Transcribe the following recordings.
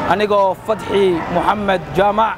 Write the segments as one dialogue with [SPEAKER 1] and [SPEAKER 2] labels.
[SPEAKER 1] anigoo Fadhi Mohammed Jamac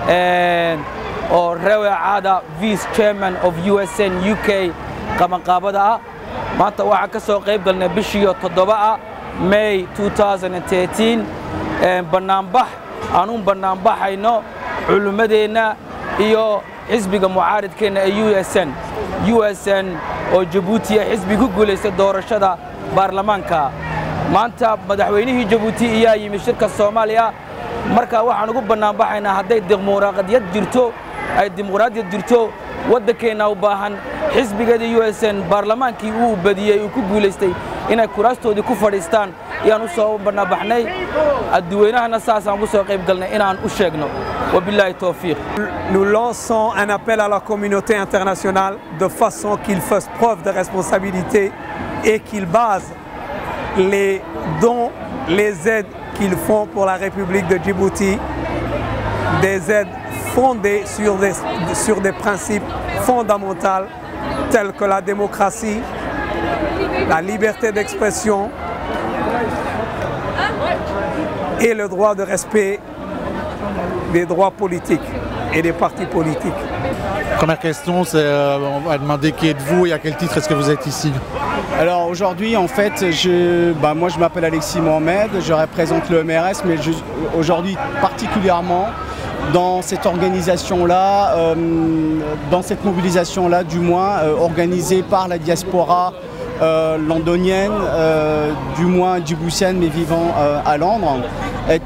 [SPEAKER 1] oo Rewe Caada Vice Chairman of USN UK qabanqaabada ah maanta waxaan ka soo qayb galnay bishii 7 May 2013 banaanbax aanun banaanbaxayno culumadeena iyo xisbiga mucaaradkeena ee USN oo Djibouti xisbi ku guuleystay doorashada baarlamaanka maanta madaxweynihii Djibouti ayaa yimid shirka Soomaaliya marka waxaan ugu banaanbaxaynaa haday dimuqraadiyad jirto ay dimuqraadiyad jirto waddankeena u baahan xisbigeeda USN baarlamaankii uu badiyay uu ku guuleystay inay kuraastoodii ku fadhiistaan iyaan u soo banaanbaxnay adduunyahana saasaan ugu soo qayb galnay inaan u sheegno wabillahi tawfiq.
[SPEAKER 2] Nous lançons un appel à la communauté internationale de façon qu'ils fassent preuve de responsabilité et qu'ils basent les dons, les aides qu'ils font pour la République de Djibouti, des aides fondées sur des principes fondamentaux tels que la démocratie, la liberté d'expression et le droit de respect des droits politiques et des partis politiques.
[SPEAKER 3] Première question, c'est on va demander qui êtes-vous et à quel titre est-ce que vous êtes ici?
[SPEAKER 4] Alors aujourd'hui, en fait, moi je m'appelle Alexis Mohamed, je représente le MRS, mais aujourd'hui particulièrement dans cette organisation-là, dans cette mobilisation-là du moins, organisée par la diaspora londonienne, du moins djiboutienne mais vivant à Londres, est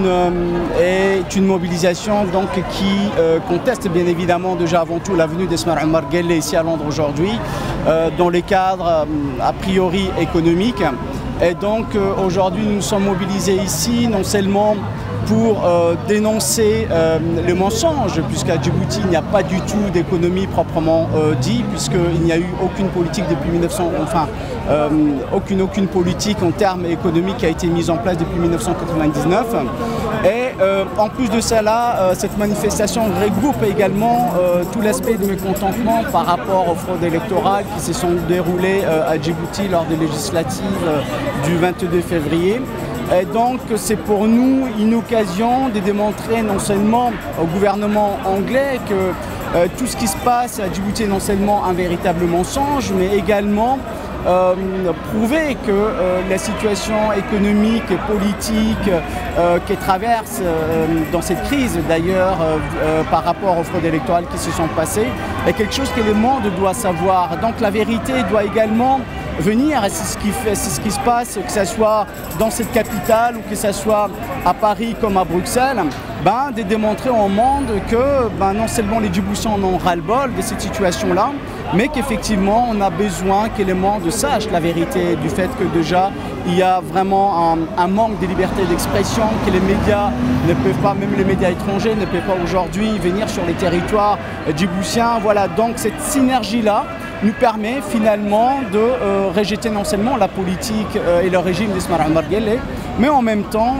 [SPEAKER 4] une mobilisation donc, qui conteste bien évidemment déjà avant tout la venue d'Esmail Omar Guelleh ici à Londres aujourd'hui, dans les cadres a priori économiques. Et donc aujourd'hui nous sommes mobilisés ici non seulement pour dénoncer le mensonge, puisqu'à Djibouti il n'y a pas du tout d'économie proprement dit, puisqu'il n'y a eu aucune politique depuis 1900, enfin aucune politique en termes économiques qui a été mise en place depuis 1999. Et en plus de cela, cette manifestation regroupe également tout l'aspect de mécontentement par rapport aux fraudes électorales qui se sont déroulées à Djibouti lors des législatives du 22 février. Et donc c'est pour nous une occasion de démontrer non seulement au gouvernement anglais que tout ce qui se passe à Djibouti est non seulement un véritable mensonge, mais également prouver que la situation économique et politique qu'elle traverse dans cette crise d'ailleurs par rapport aux fraudes électorales qui se sont passées est quelque chose que le monde doit savoir. Donc la vérité doit également venir, et c'est ce qui se passe, que ce soit dans cette capitale ou que ce soit à Paris comme à Bruxelles, de démontrer au monde que non seulement les Djiboutiens en ont ras-le-bol de cette situation-là, mais qu'effectivement on a besoin que le monde sache la vérité du fait que déjà il y a vraiment un manque de liberté d'expression, que les médias ne peuvent pas, même les médias étrangers ne peuvent pas aujourd'hui venir sur les territoires djiboutiens. Voilà, donc cette synergie-là nous permet finalement de rejeter non seulement la politique et le régime d'Esmail Omar Guelleh, mais en même temps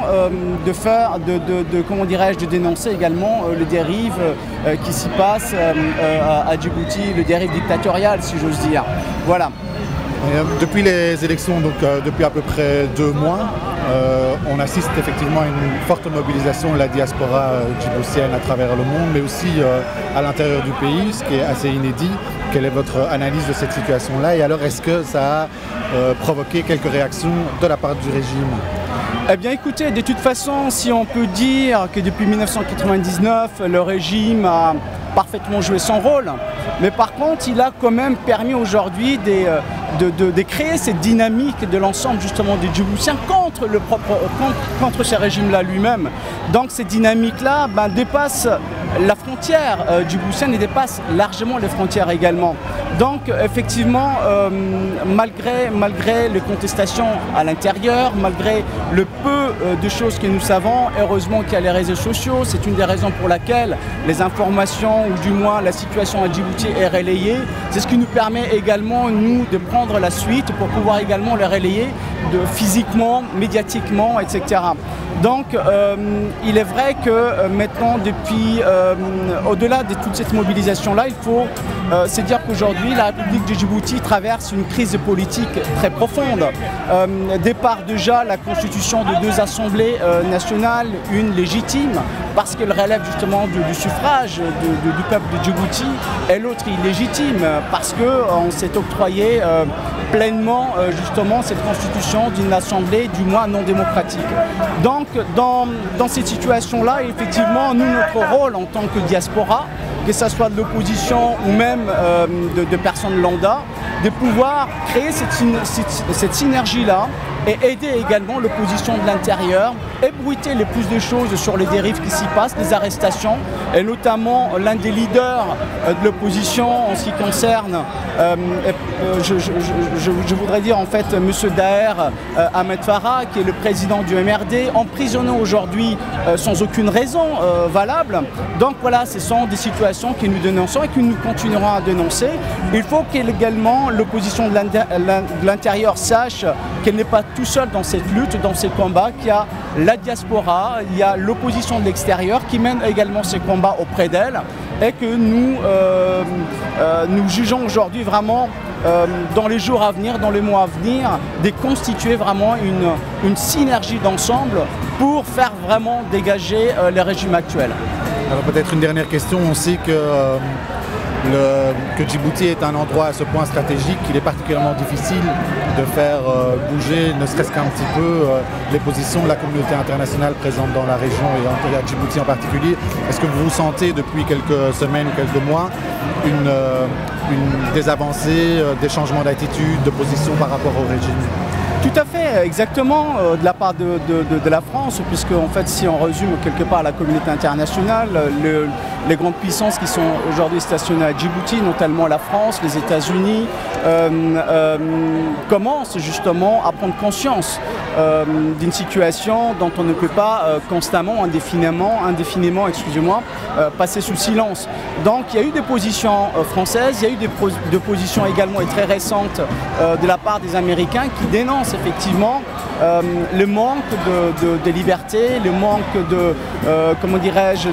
[SPEAKER 4] de dénoncer également les dérives qui s'y passent à Djibouti, les dérives dictatoriales si j'ose dire. Voilà.
[SPEAKER 3] Depuis les élections, donc depuis à peu près 2 mois, on assiste effectivement à une forte mobilisation de la diaspora djiboutienne à travers le monde, mais aussi à l'intérieur du pays, ce qui est assez inédit. Quelle est votre analyse de cette situation-là? Et alors, est-ce que ça a provoqué quelques réactions de la part du régime?
[SPEAKER 4] Eh bien écoutez, de toute façon, si on peut dire que depuis 1999, le régime a parfaitement joué son rôle, mais par contre, il a quand même permis aujourd'hui de créer cette dynamique de l'ensemble justement des Djiboutiens contre ce régime-là lui-même. Donc cette dynamique-là dépasse la frontière djiboutienne et dépasse largement les frontières également. Donc effectivement, malgré les contestations à l'intérieur, malgré le peu de choses que nous savons, heureusement qu'il y a les réseaux sociaux. C'est une des raisons pour laquelle les informations, ou du moins la situation à Djibouti est relayée. C'est ce qui nous permet également, nous, de prendre la suite pour pouvoir également les relayer physiquement, médiatiquement, etc. Donc il est vrai que maintenant, depuis, au-delà de toute cette mobilisation-là, il faut se dire qu'aujourd'hui, la République de Djibouti traverse une crise politique très profonde. Départ déjà la constitution de 2 assemblées nationales, une légitime, parce qu'elle relève justement du suffrage du peuple de Djibouti, et l'autre illégitime, parce qu'on s'est octroyé pleinement justement cette constitution d'une assemblée du moins non démocratique. Donc dans cette situation-là, effectivement, nous, notre rôle en tant que diaspora, que ce soit de l'opposition ou même de personnes lambda, de pouvoir créer cette synergie-là et aider également l'opposition de l'intérieur, ébruiter le plus de choses sur les dérives qui s'y passent, les arrestations, et notamment l'un des leaders de l'opposition en ce qui concerne, je voudrais dire en fait M. Daher Ahmed Farah, qui est le président du MRD, emprisonné aujourd'hui sans aucune raison valable. Donc voilà, ce sont des situations que nous dénonçons et que nous continuerons à dénoncer. Il faut qu'également l'opposition de l'intérieur sache qu'elle n'est pas tout seule dans cette lutte, dans ces combats, qu'il y a la diaspora, il y a l'opposition de l'extérieur qui mène également ces combats auprès d'elle, et que nous jugeons aujourd'hui vraiment dans les jours à venir, dans les mois à venir, de constituer vraiment une synergie d'ensemble pour faire vraiment dégager les régimes actuels.
[SPEAKER 3] Alors peut-être une dernière question, on sait que Djibouti est un endroit à ce point stratégique qu'il est particulièrement difficile de faire bouger, ne serait-ce qu'un petit peu, les positions de la communauté internationale présente dans la région et à Djibouti en particulier. Est-ce que vous sentez depuis quelques semaines ou quelques mois des avancées, des changements d'attitude, de position par rapport au régime?
[SPEAKER 4] Tout à fait, exactement, de la part de la France, puisque en fait, si on résume quelque part la communauté internationale, les grandes puissances qui sont aujourd'hui stationnées à Djibouti, notamment la France, les États-Unis, commencent justement à prendre conscience d'une situation dont on ne peut pas constamment, indéfiniment, excusez-moi, passer sous silence. Donc il y a eu des positions françaises, il y a eu des positions également et très récentes de la part des Américains qui dénoncent effectivement le manque de liberté, le manque de, comment dirais-je,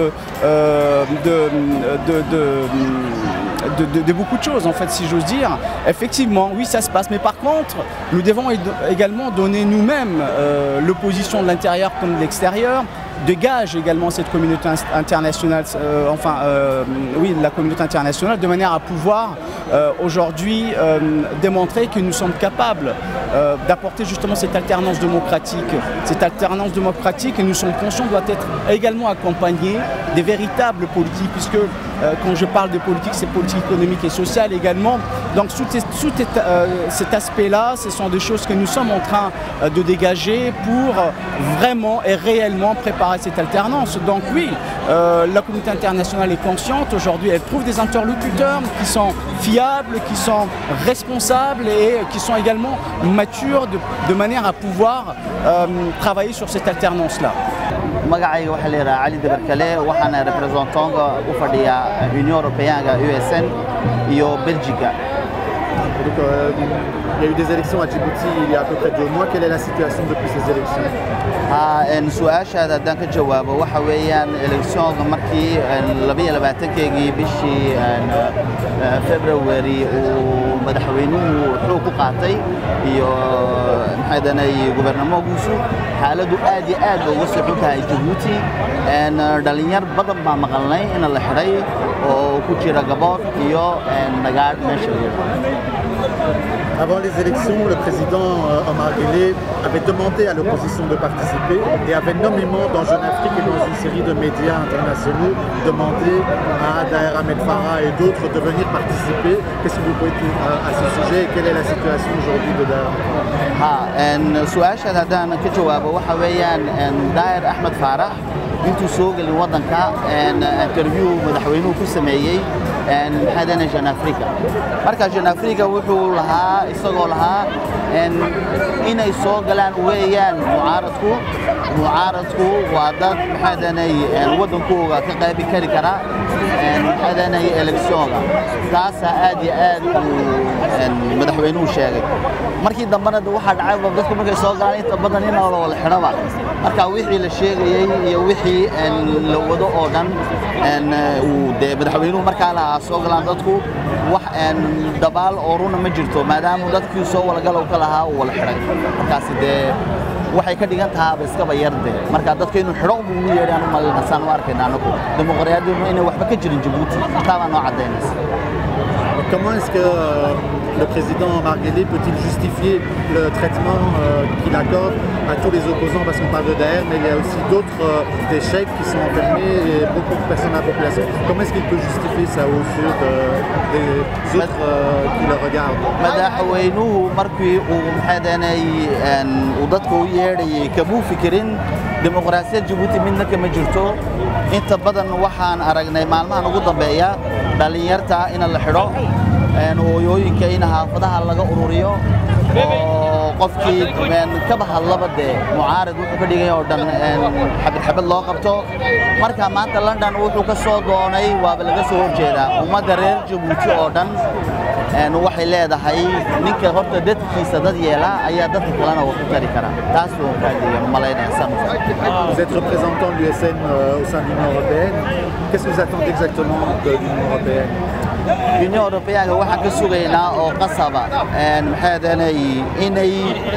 [SPEAKER 4] de beaucoup de choses en fait, si j'ose dire. Effectivement, oui, ça se passe, mais par contre, nous devons également donner nous-mêmes l'opposition de l'intérieur comme de l'extérieur, dégage également cette communauté internationale, oui, la communauté internationale, de manière à pouvoir aujourd'hui démontrer que nous sommes capables d'apporter justement cette alternance démocratique. Cette alternance démocratique, et nous sommes conscients, doit être également accompagnée des véritables politiques, puisque quand je parle de politique, c'est politique économique et sociale également. Donc sous cet aspect-là, ce sont des choses que nous sommes en train de dégager pour vraiment et réellement préparer cette alternance. Donc oui, la communauté internationale est consciente. Aujourd'hui, elle trouve des interlocuteurs qui sont fiables, qui sont responsables et qui sont également matures de manière à pouvoir travailler sur cette alternance-là.
[SPEAKER 5] magacayga waxaa la yiraahdaa Ali Dabarkale waxaana representantka u fadhiya Union Européenne USN iyo Belgique.
[SPEAKER 3] Donc, il y a eu des élections à Djibouti il y a à peu près 2 mois. Quelle est la situation depuis ces élections?
[SPEAKER 5] su-aashaada haddaan ka jawaabo waxa weeyaan eleksionka markii 22-keygii bishii February uu madaxweynuhu xoog ku qaatay iyo maxaydanay gubernamogiisu xaaladdu aad iyo aad uga sii xun tahay Djibouti. dhalinyar badan baa maqalnay in la xiray oo ku jira gabood iyo nagaadh meesha la yiraahdo.
[SPEAKER 3] Avant les élections, le président Omar Guelleh avait demandé à l'opposition de participer et avait nommément dans Jeune Afrique et dans une série de médias internationaux demandé à Daher Ahmed Farah et d'autres de venir participer. Qu'est-ce que vous pouvez dire à ce sujet et quelle est la situation aujourd'hui de Daher?
[SPEAKER 5] su-aashaada haddaan ka jawaabo waxa weeyaan Daher Ahmed Farah intuu soo gelin waddanka interview madaxweynuhu ku sameeyey maxaydana Jeune Afrique. marka Jeune Afrique wuxuu lahaa isagoo lahaa inay soo galaan weeyaan mucaaradku waa dad maxaydanay waddankooga ka qaybi kari kara محدنا هي إلكسيون تاسع آدي مدحوينو شاقي مركي دمنا واحد عايب بدكم مركي صار قاعد يتبدل هنا ولا حربة مركا وحي للشيء يوحي لو وضع أردن مدحوينو مركا على صار قاعد بدكم وح دبال أورونا مجرتو ما دام بدكم يسووا ولا قالوا كلها ولا حرق مركا سده waxay ka dhigan tahay iska bayarde marka dadka inuu xiro ugu yeeraan ma la san waarkeen anagu dimuqraadiyadu inay waxba ka jirin Djibouti taaba noo cadeynaysa.
[SPEAKER 3] Comment est-ce que le président Marguerite peut-il justifier le traitement qu'il accorde à tous les opposants parce qu'on parle de Daesh, mais il y a aussi d'autres des chefs qui sont enfermés et beaucoup de personnes à la population. Comment est-ce qu'il peut justifier ça aux yeux des autres qui le regardent?
[SPEAKER 5] madaxweynuhu markii uu maxadanay dadku yeeray kabu fikirin dimuqraasiyadda Djibouti midna kama jirto inta badan waxaan aragnay maalmahan ugu dambeeya dhalinyarta in la xiro hooyooyinka in xaafadaha laga ururiyo qofkii ka bahadlaba mucaarad wuxuu ka dhigay oo dhan xabad loo qabto marka maanta London wuxuu ka soo doonay waaba laga soo horjeedaa ummadda reer Djibouti oo dhan waxay leedahay ninka horta dadkiisa dad yeela ayaa dadka kalena wax ku tari kara taas oo kaadiyo malaynaysan.
[SPEAKER 3] Vous êtes représentant de l'USN au sein de l'Union européenne. Qu'est-ce que vous attendez exactement de l'Union européenne?
[SPEAKER 5] L'Union européenne waxaan ka sugaynaa oo qasaba maxadanay inay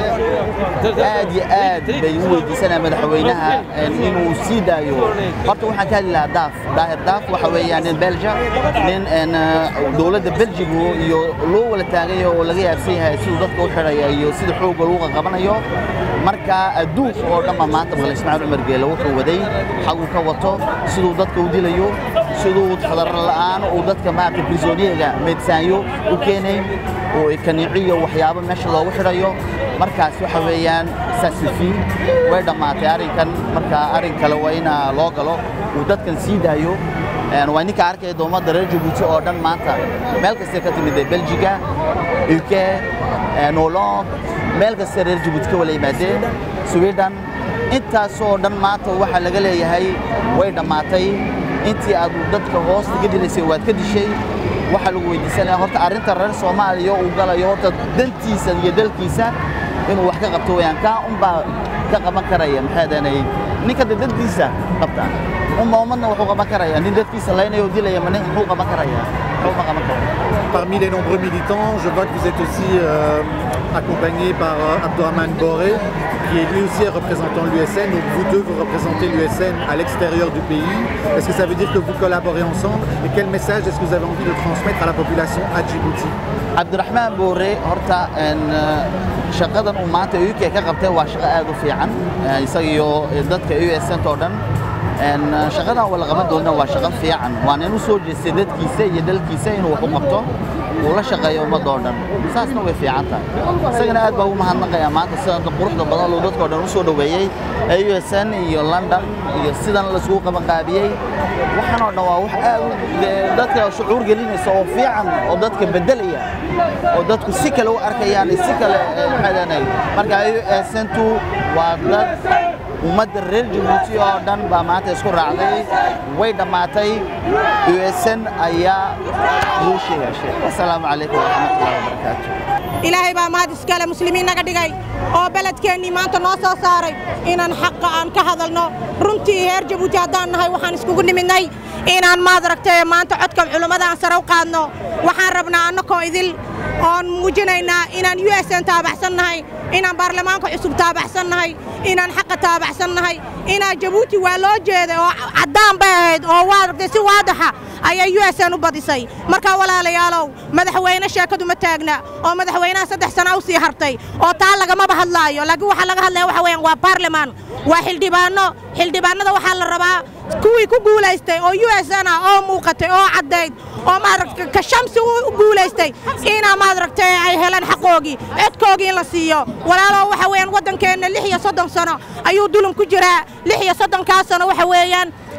[SPEAKER 5] aad bay u weydiisanaa madaxweynaha inuu sii daayo horta waxaan ka hadli lahaa daaf waxa weeyaan in Belgium nin dawladda Belgium iyo loo wala taagay oo laga yaabsan yahay sidoo dadka u xiraya iyo sida xoog looga qabanayo marka adduun oo dhamma maanta Ismaaciil Umar Geele wuxuu waday xagu ka wato sidoo dadka u dilayo sidoo xadar la'aan oo dadka maanta prisoniga meedsanyo u keenay oo kaniiciyo waxyaabo meesha loogu xirayo markaas waxa weeyaan saasifiin way dhamaatay arrinkan marka arrin kale waa in loo galo oo dadkan sii daayo waa ninka arkay doomadda reer Djibouti oo dhan maanta meel kasta ka timid Belgiga UK Holland meel kasta reer Djibouti ka wala yimaadeen Sweden intaas oo dhan maanta waxa laga leeyahay way dhamaatay intii aad dadka hoosta ka dilaysay waad ka dishay waxa lagu weydiisanaya horta arrinta reer Soomaaliya uu galayo horta dantiisa iyo dalkiisa inuu wax ka qabto wayaan ka baa ka qaban karaya maxadanay ninka dadkiisa qabta ummadna wuxuu qaban karaya nin dadkiisa leenayo dilaya man wuxuu qaban karaya
[SPEAKER 3] Parmi les nombreux militants, je vois que vous êtes aussi accompagné par Abdourahmane Boré, qui est lui aussi représentant l'USN. Donc vous deux, vous représentez l'USN à l'extérieur du pays. Est-ce que ça veut dire que vous collaborez ensemble? Et quel message est-ce que vous avez envie de transmettre à la population à Djibouti?
[SPEAKER 5] Abdourahmane Boré, horta shaqadan uu maanta UK ka qabtay waa shaqo aad u fiican isagiyo dadka USN oo dhan shaqadan wala qaban doona waa shaqo fiican waan inuu soo jeestay dadkiisa iyo dalkiisa inuu wax u qabto oo la shaqeeyo ummadda oo dhan saasna way fiican tahay isagana aad baa u mahadnaqayaa maanta sidan quruxda badan oo dadka oo dhan u soo dhaweeyay USN iyo London iyo sidan la isku qaban qaabiyay waxaan oo dhan waa wax aad dadka shucuur gelinaysa oo fiican oo dadka bedelaya oo dadku si kale u arkayaan si kale maxadanay marka USN-tu waa dad ummadda reer Djibouti oo dhan baa maanta isku raacday way dhamaatay USN ayaa loo sheegay. Assalaamu calaykum wa rahmatullahi wa barakaatuh.
[SPEAKER 6] ilaahay baa mahad iskale muslimiin naga dhigay oo beledkeennii maanta noo soo saaray inaan xaqa aan ka hadalno runtii reer Djibouti haddaan nahay waxaan iskugu nimidnay inaan maadaragtay maanta codka culimada aan sare u qaadno waxaan rabnaa annagoo idil oon muujinaynaa inaan USN taabacsannahay inaan baarlamaanka cusub taabacsannahay inaan xaqa taabacsannahay inaan Djibouti waa loo jeeday oo caddaan bay ahayd oo waaragtay si waadaxa ayaa USN u badisay marka walaalayaalow madaxweyne sheekadu ma taagna oo madaxweynaha 3 sano u sii hartay oo taa lagama hadlaayo laakiin waxa laga hadlayo waxa weeyaan waa baarlamaan waa xildhibaanada waxa la rabaa kuwii ku guuleystay oo USN oo muuqatay oo caddeyd oo maaragtay ka shamsi u guuleystay ina maaragtay ay helaan xaqoogi codkoogi in la siiyo walaalo waxa weeyaan wadankeena 36 sano ayuu dulum ku jiraa 36 ka sano waxa weeyaan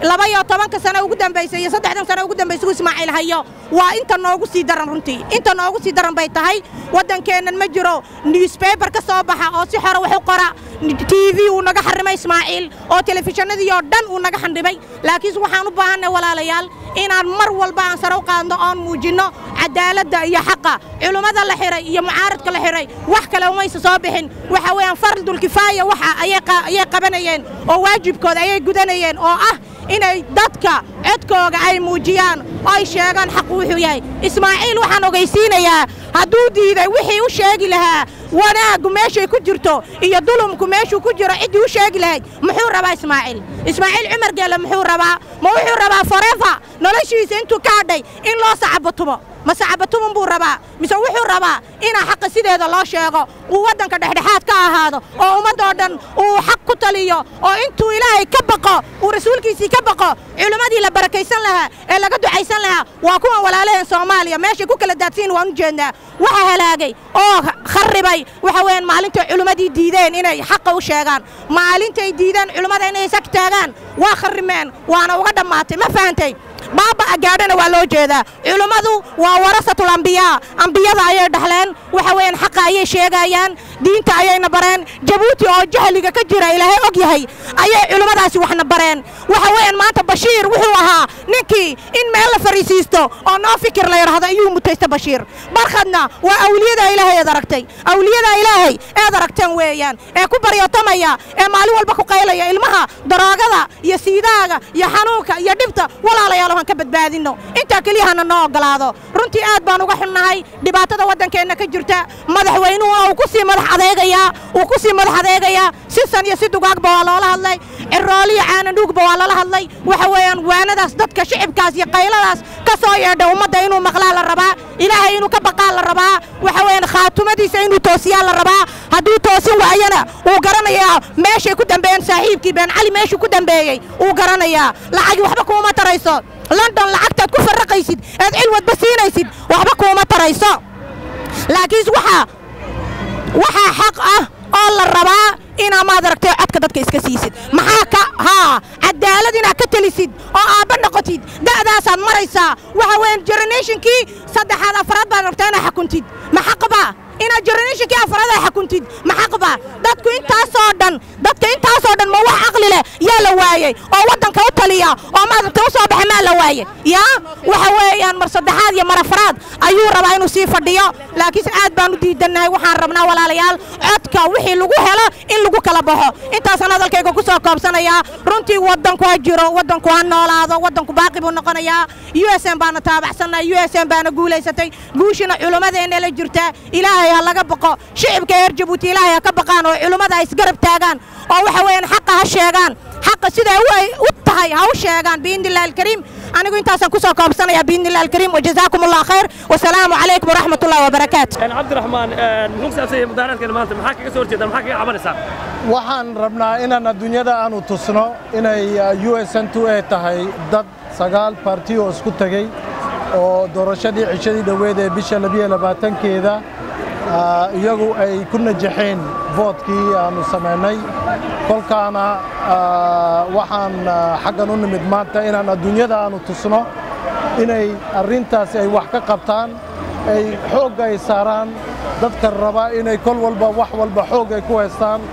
[SPEAKER 6] 12 sano ugu dambeysay 3 sano ugu dambeysay Ismaaciil hayo waa inta noogu sii daran runtii inta noogu sii daran bay tahay wadankeenan ma jiro newspaper ka soo baxa oo si xor wax u qora TV uu naga xarimay Ismaaciil oo telefishinadii oo dhan uu naga xandhibay laakiin waxaan u baahanahay walaalayaal inaan mar walba aan sare u qaadno oo muujino cadaaladda iyo xaqa culimada la xiray iyo mucaaradka la xiray wax kale uma soo bixin waxa weeyaan fardul kifaaya waxa ay qabanayeen oo waajibkooda ay gudanayeen oo ah inay dadka codkooga ay muujiyaan oo ay sheegaan xaq wuxuu yahay Ismaaciil waxaan ogeysiinayaa hadduu diiday wixii uu sheegi lahaa wanaagu meeshay ku jirto iyo dulumku meeshuu ku jiro cidii uu sheegi lahayd muxuu rabaa Ismaaciil Cumar Geele muxuu rabaa ma wuxuu rabaa forever noloshiisa intuu ka hadhay in loo sacabatumo ma sacabatumo buu rabaa mise wuxuu rabaa in xaq sideeda loo sheego uu wadanka dhexdhexaad ka ahaado oo ummadoo dhan uu xaq ku taliyo oo intuu Ilaahay ka baqo uu rasuulkiisa ka baqo culimadii la barakaysan lahaa ee laga ducaysan lahaa waa kuwa walaalaheen Soomaaliya meesha ku kala daadsiin waan u jeednaa waxa halaagay oo kharibay waxa weyn maalinta culimadii diideen inay xaq u sheegaan maalinta ay diideen culimada inay sagtaagaan waa kharimeen waana uga dhamaatay ma fahantay بابا أجارنا والله جدا علماء وورثة الأنبياء أنبياء أيه دحلان وحوين حق أيه شيعان دين تأيه نبران جبوتي أو جهل كجرا إلى هاي أجيهاي أيه علماء داس وحنا بران وحوين ما تبشير وحوها نكي إن ما لا فريسيستو أو نافكر لا يرهذا يوم متيست بشير برخدنا وأولياء إلهي دركتي أولياء إلهي دركتين ويان كبر يطميا معلوم البكو قيلا يا إلمها دراجة يا سيداga يا حنوكا يا دبتا ولا لا يالهم كبدبادينو أنت كليها نوع قلاده رنتي آد بانو وحناهاي دبعتها ودن كأنك جرتا مدح وينو وكسي مدح هذايا وكسي مدح هذايا سيسان يسيدو قاق بوالا الله الله الرالي عانا دوق بوالا الله الله وحويان وانا داس دتك شعب كاس يقيلا داس كسويا دو مدينو مقلال الربا إلهي إنو كبقال الربا وحويان خاتمة دي سينو توسيال الربا هدو توسي وعينا وقرنا يا ماشي كدن بين صاحبكي بين علي ماشي كدن بيي وقرنا يا لعجي وحبكو ما تريسو لندن لعقتها كفر رقيسيد العلوة بسينيسيد وحبكو ما تريسو لكن وحا حق الله الربا إنا ما دركتي عدك ددك إسكسيسيد محاكا ها عدالدنا كتليسيد أو آبنا قتيد داسان مريسا وحوين جرنيشن كي صدح هذا فراد بان ربتانا حكونتيد محاقبا إنا جرنيشن كي أفراد حكونتيد محاقبا دادكو انتا صودن ما وح عقلي له يا لوايي أو ودن كوتاليا أو ما دركتي وصابح ما لوايي يا وحوين مرصدحاد يا مرفراد أيو ربا إنو سيفر ديو لكن سعاد بانو ديدنا وحان ربنا ولا ليال عدك وحي لغو هلا إن لغو كلابوهو انتا سنادل كيكو كسو كوبسانا يا رنتي ودنكو هجيرو ودنكو هنولاادو ودنكو باقي بنقنا يا USM بانا تابعسنا USM بانا قوليستي قوشنا علماء إن إلا جرتا إلهي هلا قبقو شعب كير جبوتي إلهي كبقان وعلماء إسقرب تاغان أو وحوين حقها الشيغان حق سيدا هو وطهي هاو الشيغان بإذن الله الكريم أنا قلت أنت سنكسو كوبسانا يا بإذن الله الكريم وجزاكم الله خير والسلام عليكم ورحمة الله وبركاته
[SPEAKER 7] عبد الرحمن محمد سيد مدارات كان مالته محاكي كسور جدا محاكي عبرسا
[SPEAKER 8] waxaan rabnaa inaan adduunyada aanu tusno inay USN2 ay tahay dad 9 parti oo isku tagay oo doorashadii cishadii dhaweed ee bisha 22keeda iyagu ay ku najaxeen votkii aanu sameynay kolkaana waxaan xaggan u nimid maanta inaan adduunyada aanu tusno inay arrintaasi ay wax ka qabtaan ay xoog ay saaraan dadka raba inay kol walba wax walba xoog ay ku haystaan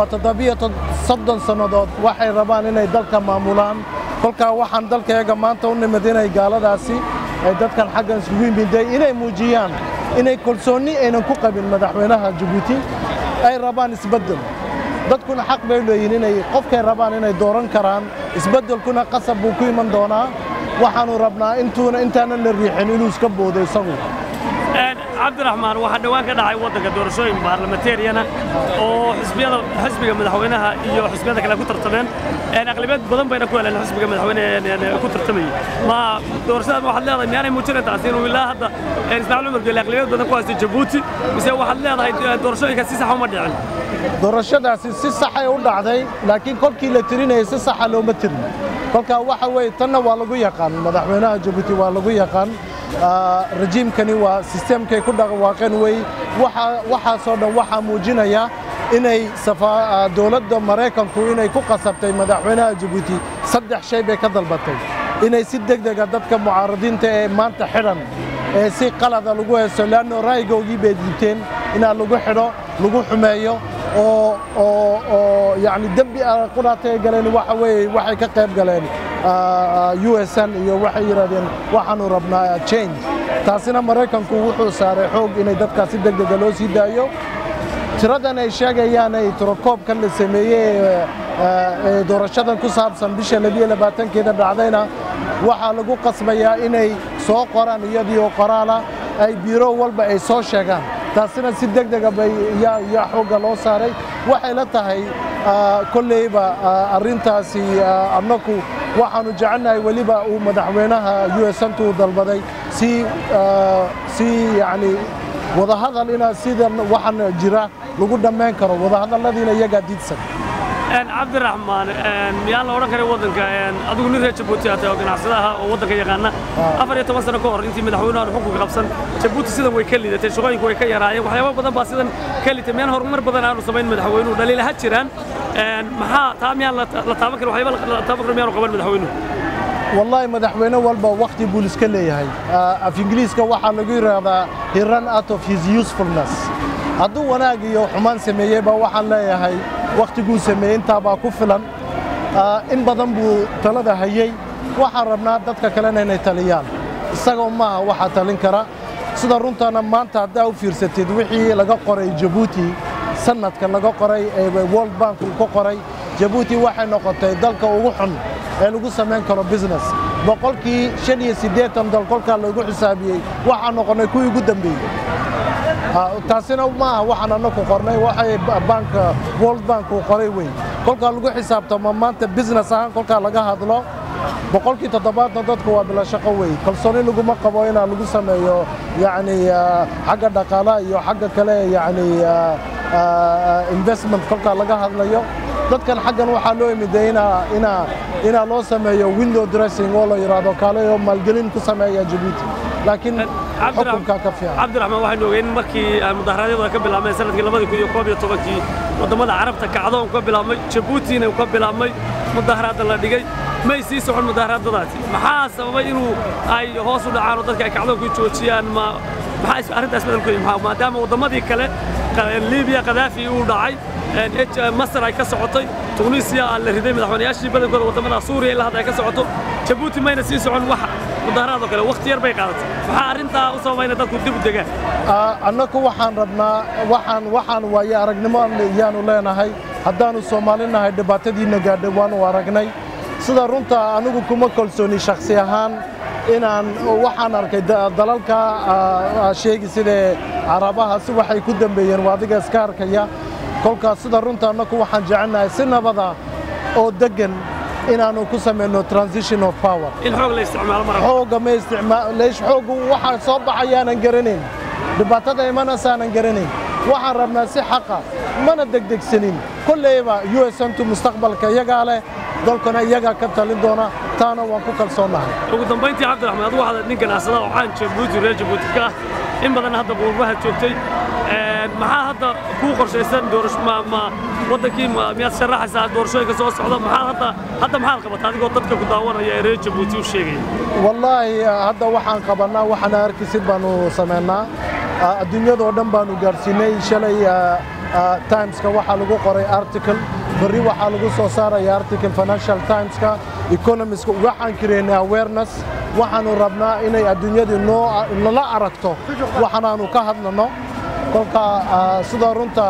[SPEAKER 8] وتضبية سنوات waxay rabaan inay dalka maamulaan kolka waxaan dalkayga maanta u nimid inay gaaladaasi ay dadkan xaggan isugu yimideen inay muujiyaan inay kalsooni aynan ku qabin madaxweynaha Djibouti ay rabaan isbedel dadkuna xaq bay leeyihiin inay qofkay rabaan inay dooran karaan isbedelkuna qasab buu ku iman doonaa waxaanu rabnaa intaana la riixin inuu iska boodo isagu
[SPEAKER 7] عبد الرحمن واحد دوان كده عي وضع دورشوين بارلمانتيريانا أو حزب مدحوينها iyo xisbiyada kale ku tartameen aqlabiyad badan bayna ku heleen xisbiga madaxweynaha ku tartamay ma doorashada waxa leedahay miyaanay muujinay taasiin ilaa hadda Ismaaciil Cumar Geele aqlabiyad badan ku haystay Djibouti mise waxa leedahay doorashooyinka si sax uma dhicin
[SPEAKER 8] doorashadaasi si sax ay u dhacday laakiin kolkii la tirinayay si sax loo ma tirin kolka waxa way tan waa lagu yaqaan madaxweynaha Djibouti waa lagu yaqaan رجيم كني وسيستم كي كل واقعين وي وح سودا وح موجينيا inay dowladda Mareykanku inay ku qasabtay madaxweynaha Djibouti saddex shay bay ka dalbatay inay si degdeg ah dadka mucaaradiinta ee maanta xiran ee si qalad ah lagu heeso laano ra'yigoogii bay diibteen inaa lagu xidho lagu xumeeyo oo yani dambi quraatay galeen waxa weeye waxay ka qayb galeen USN iyo waxay yiraahdeen waxaanu rabnaa change taasina Mareykanku wuxuu saaray xoog inay dadka si degdeg ah loo sii daayo tiradan ay sheegayaan ay tirakoobkan la sameeyay doorashadan ku saabsan bisha 22keeda dhacdayna waxa lagu qasbayaa inay soo qoraan iyadoo qoraala ay biro walba ay soo sheegaan taasina si degdeg ah bay yaa xooga loo saaray waxay la tahay kullayba arintaasi annaku waxaanu jecelnahay waliba uu madaxweynaha USN dalbaday si yani wada hadal ina sida waxan jira lagu dhameyn karo wada hadaladiina iyaga diidsan
[SPEAKER 7] cabdiraxmaan miyaan la odhan karay waddanka adigu nin reer Djibouti ah oo ganacsadaha oo waddanka yaqaana 14 sano ka hor intii madaxweynaha xukunka qabsan Djibouti sidan way ka liidatay shaqooyinku way ka yaraayeen waxyaabo badan baa sidan ka liitay miyaan horumar badan aanu samayn madaxweynuhu dhaliilaha jiraan maxaa taa miyaan la taaban karo waxyaabo la taaban karo miyaan qaban madaxweynuhu
[SPEAKER 8] والله مدحوينه والبا وقت بوليس كليهاي في انجليزكا waxa lagu yiraahdaa he ran out of his usefulness haduu wanaagiyo xumaan sameeyay ba waxaan leeyahay waqtigu sameeyay inta ba ku filan in badan buu talada hayay waxa rabnaa dadka kale inay taliyaan isagoo ma waxa talin kara sida runtaana maanta hadaa u fiirsatid wixii laga qoray Djibouti sanadka laga qoray ee World Bank ku qoray Djibouti waxay noqotay dalka ugu xun ee lagu sameyn karo business boqolkii 85 dalkolka lagu xisaabiyay waxa noqonay kuwii ugu dambeeyay taasina ma waxaan anaku qornay waxay bank World Bank ku qoray weey kolka lagu xisaabtamo maanta business ahaan kolka laga hadlo boqolkii 7 dadku waa bila shaqo weey kalsooni lagu ma qabo in lagu sameeyo yani xagga dhaqaalaha iyo xagga kale yani investment kolka laga hadlayo dadkan xaggan waxa loo yimideena ina loo sameeyo window dressing oo la yiraahdo kale oo maalgelin ku sameeya Djibouti laakiin xukunka ka fiican
[SPEAKER 7] cabdiraxmaan waxaan ogeyn markii mudaharaadyada ka bilaabmay sanadkii 2011 wadamada carabta kacdoon ka bilaabmay Djibouti-na ka bilaabmay mudaharaad la dhigay may sii socon mudaharaadadaasi maxaa sababay inuu ay hoos u dhacaan dadka ay kacdoon ku joojiyaan maxaa arrintaas bedel ku yimaado maadaama wadamadii kale Liibiya Qadaafi uu dhacay مصر ay ka socotay Tunisia la riday madaxweynayaashii badankooda wadamada Suuriya ilaa hadda ay ka socoto Djibouti mayna sii socon wax mudaharaado kale waqti yar bay qaadatay waxa arinta u sameeyay dadku dib u degaan
[SPEAKER 8] annaku waxaan rabnaa waxaan waaya aragnimo yaanu leenahay haddaanu Soomaalinahay dhibaatadiina gaadhay waanu aragnay sida runta anigu kuma kalsooni shakhsi ahaan inaan waxaan arkay dalalka sheegi sida Carabaha si waxay ku dambeeyeen waadiga iska arkaya kolkaas sida runta anaku waxaan jecelnahay si nabada oo degan inaanu ku sameeyno transition of power
[SPEAKER 7] in xoog la isticmaalo mar
[SPEAKER 8] xooga ma isticmaal leesh xoog waxa soo baxayaan garaneen dhibaatada imana saanan garaneen waxaan rabnaa si xaqa mana degdegsanin kulleeba USN mustaqbalka iyaga leh dalkana iyaga ka talin doona taana waan ku kalsoonahay
[SPEAKER 7] ugu dambeyntii cabdiraxmaan adigu waxaad nin ganacsada oo caan Djibouti reer Djibouti ka in badan hadda qurbaha joogtay maxaa hadda ku qorshaysan doorasho ma wadankii miyaad sharaxaysaa doorashooyinka soo socda maxaa hadda maxaad qabataa adigoo dadka ku daawanaya ee reer Djibouti u sheegay
[SPEAKER 8] wallahi hadda waxaan qabanaa waxaan arkisid baanu sameynaa adduunyada oo dhan baanu gaarsiinay shalay Times-ka waxa lagu qoray article bari waxa lagu soo saaray article Financial Times-ka Economist waxaan kireynaa awareness waxaanu rabnaa inay adduunyadu nala aragto waxaanu ka hadlano kolka sida runta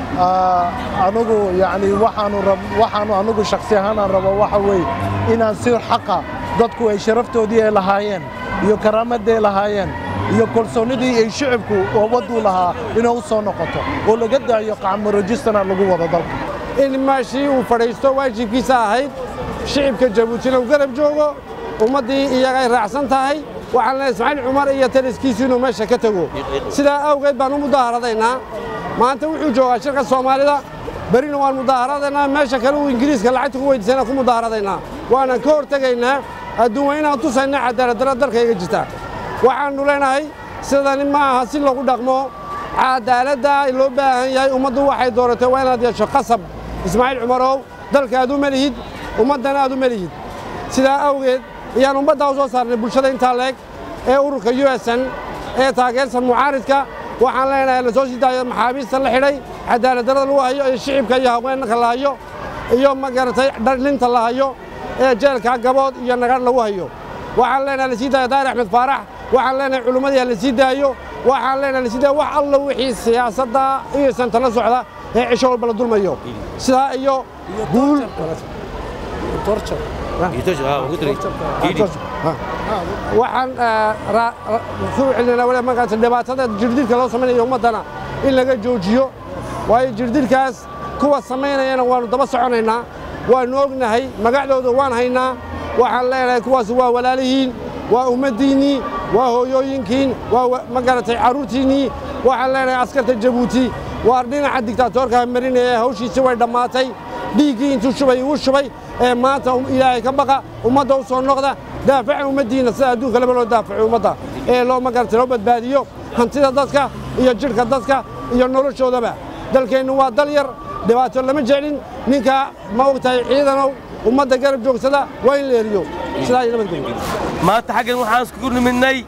[SPEAKER 8] anigu yani waxaanu anigu shakhsi ahaan rabo waxa weey inaan si xaqa dadku ay sharaftoodii ay lahaayeen iyo karaamadii lahaayeen iyo kalsoonidii ay shacabku oo wadu lahaa inay u soo noqoto oo laga daayo qaamo rajistana lagu wada dalka
[SPEAKER 9] in maashi uu fadhiisto waajibkiisa ahayd shacabka Djibouti uu garab joogo ummadii iyaga ay raacsan tahay waxaan la Ismaaciil Umar iyo taliskiisa inuu meesha ka tago sida awgeed baan u mudaharadaynaa maanta wuxuu joogaa shirka Soomaalida barina waan mudaharadaynaa meesha kale uu Ingiriiska lacagta ku weydiisana ku mudaharadaynaa waana ka hortagaynaa adduunyada tusayna cadaalad darro dalkayga jirta waxaan leenahay sidaan ma aha si lagu dhaqmo cadaaladda loo baahan yahay ummaddu waxay dooratay waa inaad yeesho qasab ismaaciil cumarow dalka aad u malihid ummaddana aad u malihid sidaa awgeed ayaan ummaddaa u soo saarnay bulshada intaa leeg ee ururka USN ee taageersan mucaaridka waxaan leenahay la soo sii daayo maxaabiista la xidhay cadaaladdarrada lagu hayo iyo shicibka iyo haweenka la hayo iyo magaratay dhalinta la hayo ee jeelka gabood iyo nagar lagu hayo waxaan leenahay la sii daayo Daahir Axmed Faarax waxaan leenahay culimadii la sii daayo waxaan leenahay la sii daayo wax alla wixii siyaasadda iyo santana socda ee cisho walba la dulmayo sidaa iyo guul waxaan ku celinaa wali magaca dhibaatada jirdilka loo sameeyo ummadana in laga joojiyo waayo jirdilkaas kuwa sameynayana waanu daba soconaynaa waanu ognahay magacdooda waan haynaa waxaan leenahay kuwaas waa walaalihiin waa ummadiinii waa hooyooyinkiin waa magaratay caruurtiinii waxaan leenahay askarta Jabuuti waa dhinaca diktaatoorka marinaya hawshiisa way dhamaatay dhiiggii intuu shubay uu shubay ee maanta ilaahay ka baqa ummadda u soo noqda daafaca ummadiina sida adduunka laba loo daafaco ummadda ee loo magaratay loo badbaadiyo hantida dadka iyo jirka dadka iyo noloshoodaba dalkeennu waa dal yar dhibaato lama jeclin ninka ma ogtahay ciidanow ummadda garab joogsada waa in la eriyo sidaa ay nabadgelyo
[SPEAKER 10] maanta xaggan waxaan iskugu nimidnay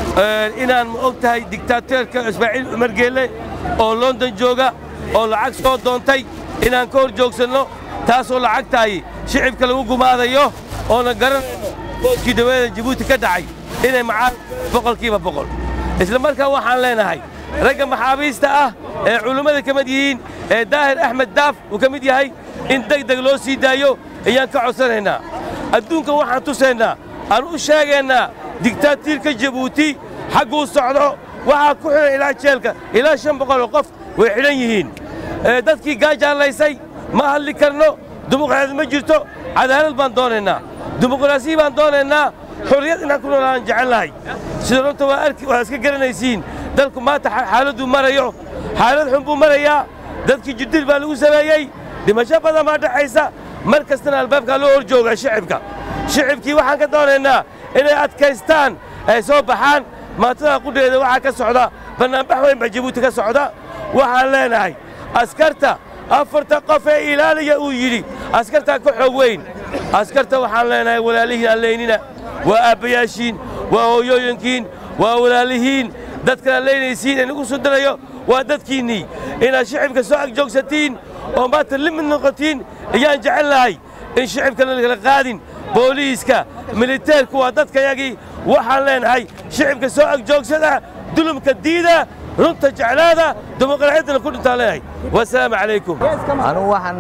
[SPEAKER 10] inaan ma ogtahay diktaatoorka Ismaaciil Cumar Geelle oo London jooga oo lacag soo doontay inaan ka hor joogsanno taasoo lacagtaay shicibka lagu gumaadayo oo na garan boodkii dawladda Jabuuti ka dhacay inay macaan boqolkiiba boqol isla markaa waxaan leenahay ragga maxaabiista ah ee culimada ka mid yihiin ee Daahir Axmed Daaf uu ka mid yahay in degdeg loo sii daayo ayaan ka codsanaynaa adduunka waxaan tusaynaa aan u sheegaynaa diktaatoorka Jabuuti xaguu socdo waxa ku xiran ilaa jeelka ilaa 500 qof way xiran yihiin dadkii gaajaalaysay ma hadli karno dimuqraadi ma jirto cadaalad baan doonaynaa dimuqraasi baan doonaynaa xorriyad inaan ku noolaan jecelahay sida runta waa iska garanaysiin dalku maanta xaaladdu marayo xaalad xun buu marayaa dadkii jirdil baa lagu sameeyey dhimasho badan baa dhacaysa mar kastana albaabka loo hor jooga shicibkii waxaan ka doonaynaa inay adkaystaan ay soo baxaan maatada qudheeda waxaa ka socda bannaanbax weyn baa Jabuuti ka socda waxaan leenahay askarta afarta qof ee ilaaliya uu yidhi askartaa ka xoog weyn askarta waxaan leenahay walaalihiin alleynina waa aabbayaashiin waa hooyooyinkiin waa walaalihiin dadkana leynaysiin ee nagu soo darayo waa dadkiinnii inaad shicibka soo ag joogsatiin oo maanta limid noqotiin ayaan jecelnahay in shicibkana lagala qaadin booliiska militeerku waa dadkayagii waxaan leenahay shicibka soo ag joogsada dulumka diida runta jeclaada dimuqraadiyadana ku dhintaan leenahay wassalaamu calaykum
[SPEAKER 11] anigu waxaan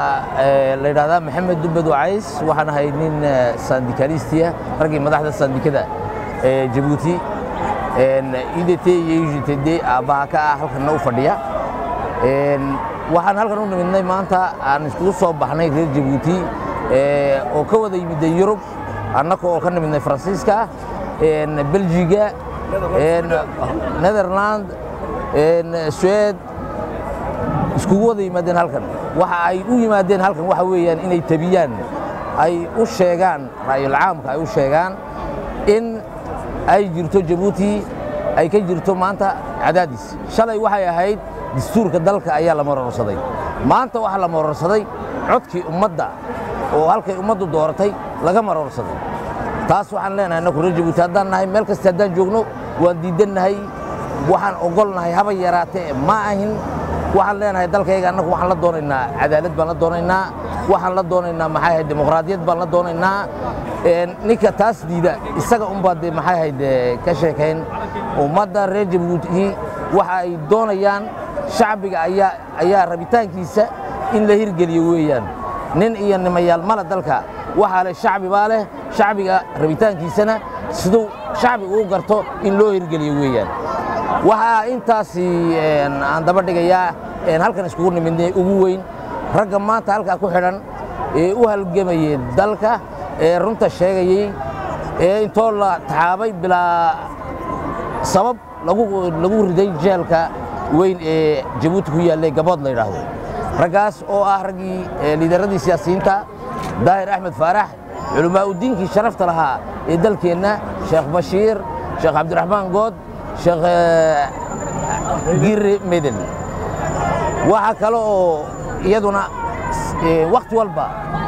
[SPEAKER 11] la yidhaahdaa maxamed dubbad wacays waxaan ahay nin sandikalistiya raggii madaxda sandikada ee Jabuuti IDT iyo UGTD aabbaha ka ah halkan u fadhiya waxaan halkan u nimidnay maanta aan iskugu soo baxnay reer Jabuuti oo ka wada yimid Yurub annaka oo ka nimidnay Faransiiska Belgiga Netherland Sweden iskugu wada yimaadeen halkan waxa ay u yimaadeen halkan waxa weeyaan inay tabiyaan ay u sheegaan raayul caamka ay u sheegaan in ay jirto Jabuuti ay ka jirto maanta cadaadis shalay waxay ahayd dastuurka dalka ayaa la marorsaday maanta waxa la marorsaday codkii ummadda oo halkay ummaddu dooratay laga marorsaday taas waxaan leenahay annagu reer Jabuuti haddaan nahay meel kasta haddaan joogno waan diidannahay waxaan ogolnahay haba yaraatee ma ahin waxaan leenahay dalkayga annagu waxaan la doonaynaa cadaalad baan la doonaynaa waxaan la doonaynaa maxay ahayd dimuqraadiyad baan la doonaynaa ninka taas diida isaga unbaa dee maxay ahayd ka sheekayn ummadda reer Jabuuti waxa ay doonayaan shacbiga ayaa rabitaankiisa in la hirgeliyo weeyaan nin iyo nimayaal mala dalka waxa leh shacbi baa leh shacbiga rabitaankiisana sidoo shacbigu u garto in loo hirgeliyo weeyaan waxa intaasi aan daba dhigayaa halkan iskugu nimidnay ugu weyn ragga maanta halka ku xidhan ee u halgamayay dalka ee runta sheegayay ee intoo la taxaabay bilaa sabab lagu riday jeelka weyn ee Jabuuti ku yaalay gabood la yiraahdo ragaas oo ah raggii liidaradii siyaasiyiinta Daahir Axmed Faarax culumaa u diinkii sharafta lahaa ee dalkeena Sheekh Bashiir Sheekh Cabdiraxmaan Good Sheekh giri medel waxa kale oo iyaduna waqti walba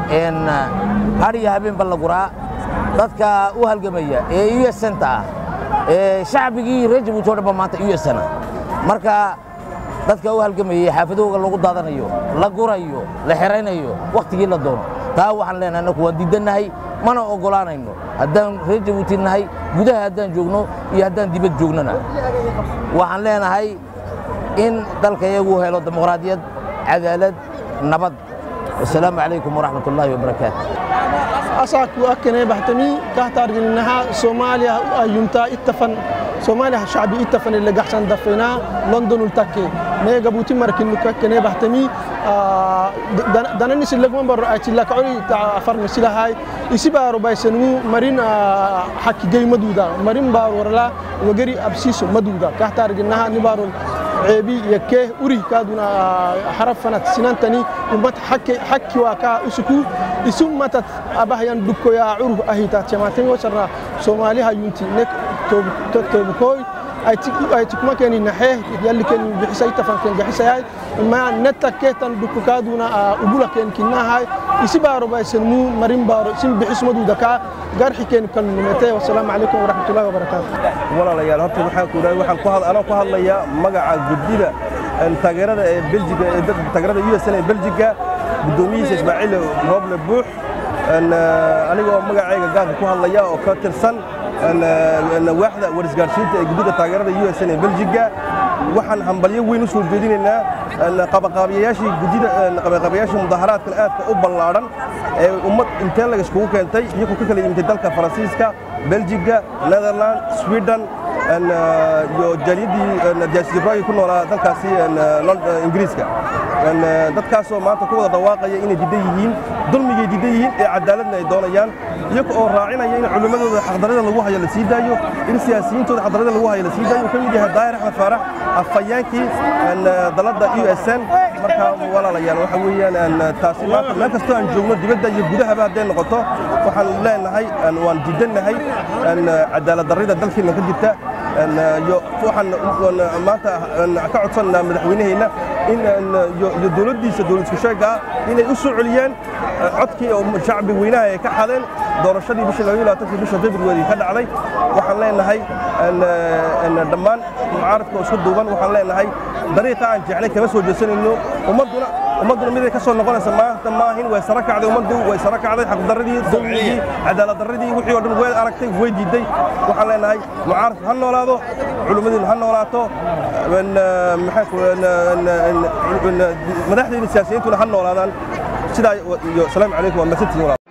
[SPEAKER 11] hariya habeen balaguraa dadka u halgamaya ee USN ta shacbigii reer Jabuuti oo dhan maanta USN marka dadka u halgamaya xaafadooda lagu daadanayo la gurayo la xiraynayo waqtigii la doono taa waxaan leenahay anagu waan diidanahay mana ogolaanayno haddaan reer Jabuuti nahay gudaha haddaan joogno iyo haddaan dibad joognana waxaan leenahay in dalka iyagu helo dimuqraadiyad cadaalad nabad والسلام عليكم ورحمة الله وبركاته
[SPEAKER 12] أساك وأكني بحتمي كهتار جنها سوماليا يمتا اتفن سوماليا شعبي اتفن اللي قحسن دفنا لندن التكي نيجا بوتي مركن كني بحتمي دانا نسي اللي قمن برأيتي لك عري تعفر مسيلة هاي يسيبها رباي سنو مرين حكي جاي مدودا مرين بار ورلا وجري أبسيسو مدودا كهتار جنها نبارو عيبي يكيه أوري كادونا حرفنا سنان تاني ومت حكي واكا أسكو يسوم متت أباهيان بكو يا عروه أهيتا تماتين وشرنا سوماليها ينتي نك توبكوي أيتك ما كان ينحيه يلي كان بحسي تفن كان بحسي هاي ما نتكيتن بكو كادونا أبولا كان كنا هاي يسيبها ربا يسلمو مرين بارو يسيب بحس مدو دكا قرحي كان نمتي والسلام عليكم ورحمة الله وبركاته
[SPEAKER 13] ولا لا يا هرت waxaan ku dhahay waxaan ku hadal ku hadlaya magaca guddiga taageerada ee Belgiga ee taageerada USN ee Belgiga gudoomiyihiisa Ismaaciil Roble Buux anigoo magacayga gaarka ku hadlaya oo ka tirsan waaxda warisgaarsiinta ee guddiga taageerada USN ee Belgiga waxaan hambalyo weyn u soo jeedinaynaa qabaqaabiyaashii guddiga qabaqaabiyaashii mudaharaadka aadka u ballaaran ee ummad intee laga iskugu keentay iyagoo ka kala yimid dalka Faransiiska Belgiga Netherlands Sweden iyo jariyadii jaasiirooyin ku noolaa dalkaasi Ingiriiska dadkaasoo maanta ku wada dhawaaqaya inay diidan yihiin dulmigay diidan yihiin ee cadaaladna ay doonayaan iyaga oo raacinaya in culimadooda xaqdarrada lagu hayo la sii daayo in siyaasiyiintooda xaqdarrada lagu hayo la sii daayo ka mid yahay Daahir Axmed Faarax afayaankii dalada USN marka walaalayaal waxa weeyaan taasi maanta meel kasta aan joogno dibadda iyo gudahaba haday noqoto waxaan leenahay waan diidanahay cadaalad darrida dalkeena ka jirta waxaan maanta ka codsanaa madaxweynaheena in dowladdiisa dowlad isku sheega inay u soo celiyaan codkii oo shacbi weynaha ay ka xadeen doorashadii bishii 22 bisha February ka dhacday waxaan leenahay dhammaan mucaaradka isku duuban waxaan leenahay dariiqa aan jeclay kama soo jeesanayno ummaduna mid ay ka soo noqonaysa maanta maahin way sara kacday ummaddu way sara kacday xaq darradii dowladii cadaalad darradii wixii oo dhan way aragtay way diiday waxaan leenahay mucaaradku ha noolaado culimadiina ha noolaato madaxdeena siyaasiyiintuna ha noolaadaan sidaa iyo salaamu calaykum wa mahadsantihiin